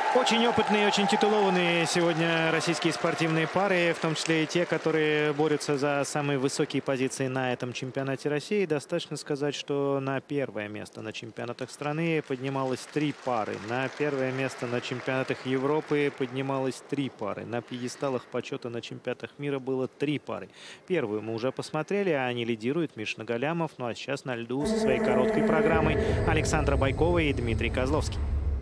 Очень опытные, очень титулованные сегодня российские спортивные пары, в том числе и те, которые борются за самые высокие позиции на этом чемпионате России. Достаточно сказать, что на первое место на чемпионатах страны поднималось 3 пары. На первое место на чемпионатах Европы поднималось 3 пары. На пьедесталах почета на чемпионатах мира было 3 пары. Первую мы уже посмотрели, а они лидируют Миша Галямов. Ну а сейчас на льду со своей короткой программой Александра Байкова и Дмитрий Козловский.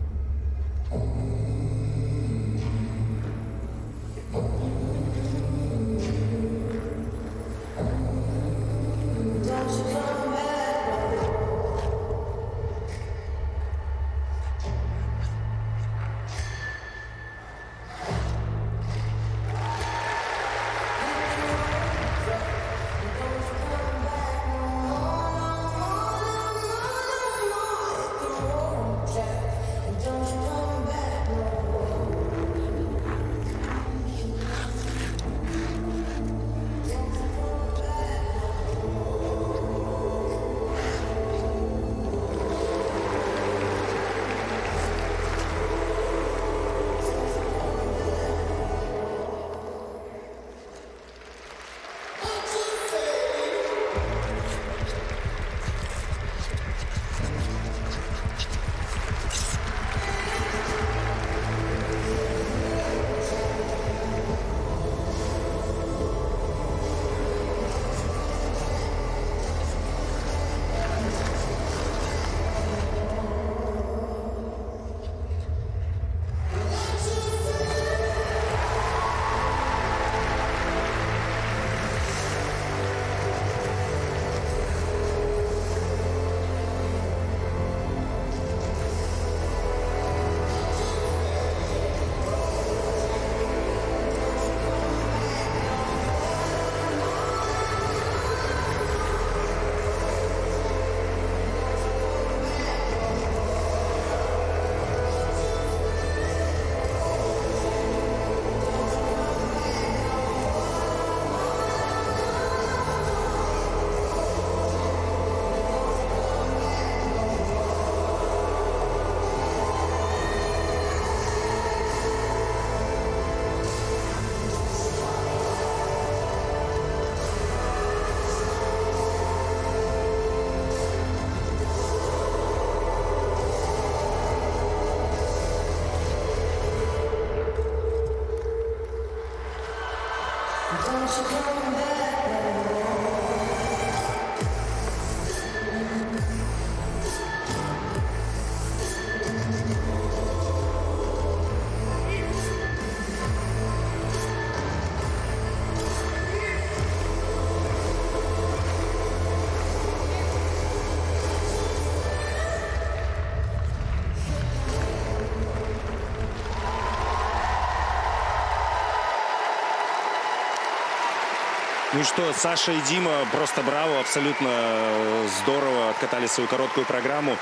Ну что, Саша и Дима, просто браво, абсолютно здорово откатали свою короткую программу.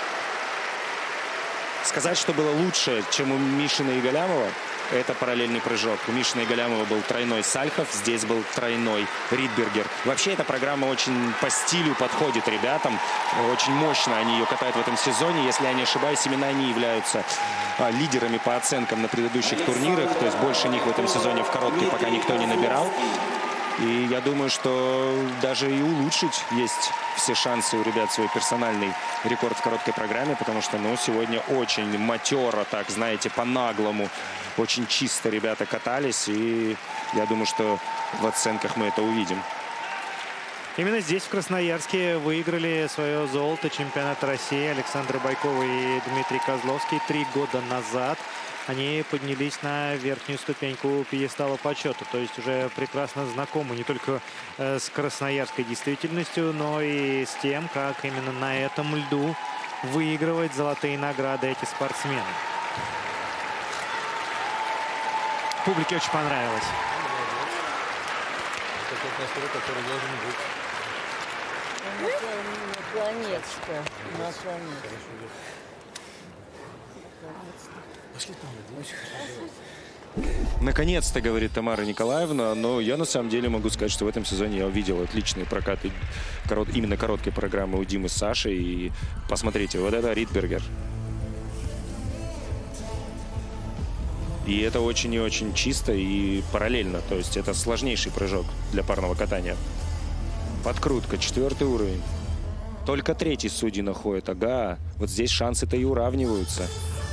Сказать, что было лучше, чем у Мишина и Галямова, это параллельный прыжок. У Мишина и Галямова был тройной Сальхов, здесь был тройной Ридбергер. Вообще эта программа очень по стилю подходит ребятам. Очень мощно они ее катают в этом сезоне. Если я не ошибаюсь, именно они являются лидерами по оценкам на предыдущих турнирах. То есть больше них в этом сезоне в короткий пока никто не набирал. И я думаю, что даже и улучшить есть все шансы у ребят свой персональный рекорд в короткой программе, потому что, ну, сегодня очень матеро, так, знаете, по-наглому, очень чисто ребята катались, и я думаю, что в оценках мы это увидим. Именно здесь, в Красноярске, выиграли свое золото чемпионата России Александр Байков и Дмитрий Козловский 3 года назад. Они поднялись на верхнюю ступеньку пьедестала почета. То есть уже прекрасно знакомы не только с красноярской действительностью, но и с тем, как именно на этом льду выигрывать золотые награды эти спортсмены. Публике очень понравилось. Наконец-то. Наконец-то, говорит Тамара Николаевна, но я на самом деле могу сказать, что в этом сезоне я увидел отличные прокаты именно короткой программы у Димы с Сашей. И посмотрите, вот это Ридбергер. И это очень и очень чисто и параллельно. То есть это сложнейший прыжок для парного катания. Подкрутка, 4-й уровень. Только 3-й судьи находят. Ага, вот здесь шансы-то и уравниваются.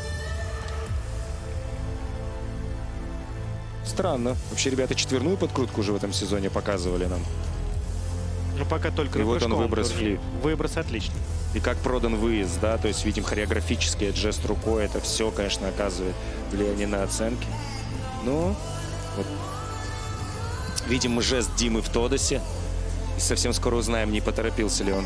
Странно. Вообще, ребята, 4-ную подкрутку уже в этом сезоне показывали нам. Ну, пока только и вот он выброс флип. Выброс отличный. И как продан выезд, да, то есть видим хореографический жест рукой, это все, конечно, оказывает влияние на оценки. Ну, вот. Видим мы жест Димы в Тодосе. И совсем скоро узнаем, не поторопился ли он.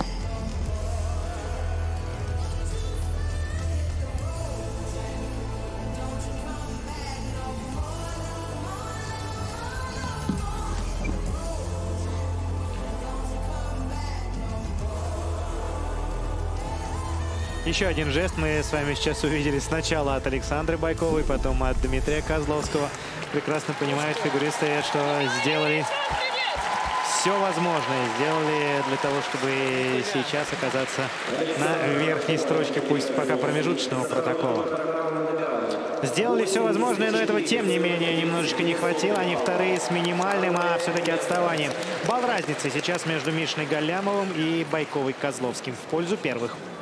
Еще один жест мы с вами сейчас увидели сначала от Александры Байковой, потом от Дмитрия Козловского. Прекрасно понимают фигуристы, что сделали все возможное. Сделали для того, чтобы сейчас оказаться на верхней строчке, пусть пока промежуточного протокола. Сделали все возможное, но этого, тем не менее, немножечко не хватило. Они вторые с минимальным, а все-таки отставанием. Балл разницы сейчас между Мишиной Галлямовым и Байковой Козловским в пользу первых.